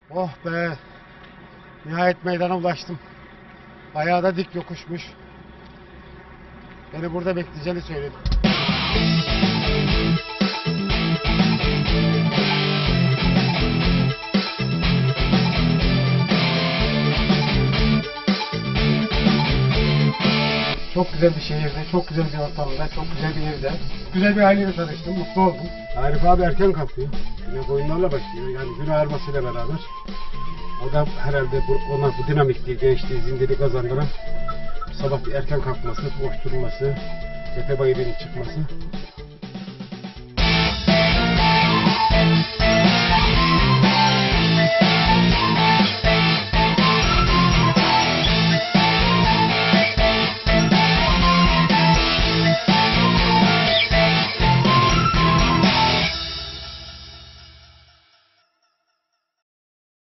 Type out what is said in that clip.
Oh be. Nihayet meydana ulaştım. Bayağı da dik yokuşmuş. Beni burada bekleyeceğini söyledi. Çok güzel bir şehirde, çok güzel bir ortamda, çok güzel bir evde. Güzel bir aileyle tanıştım, mutlu oldum. Arif abi erken kalkıyor. Yine koyunlarla başlıyor. Yani gün ağarmasıyla beraber. O da herhalde ona bu dinamikliği, gençliği, zindeliği kazandıran sabah bir erken kalkması, koşturması, tepe bayırının çıkması.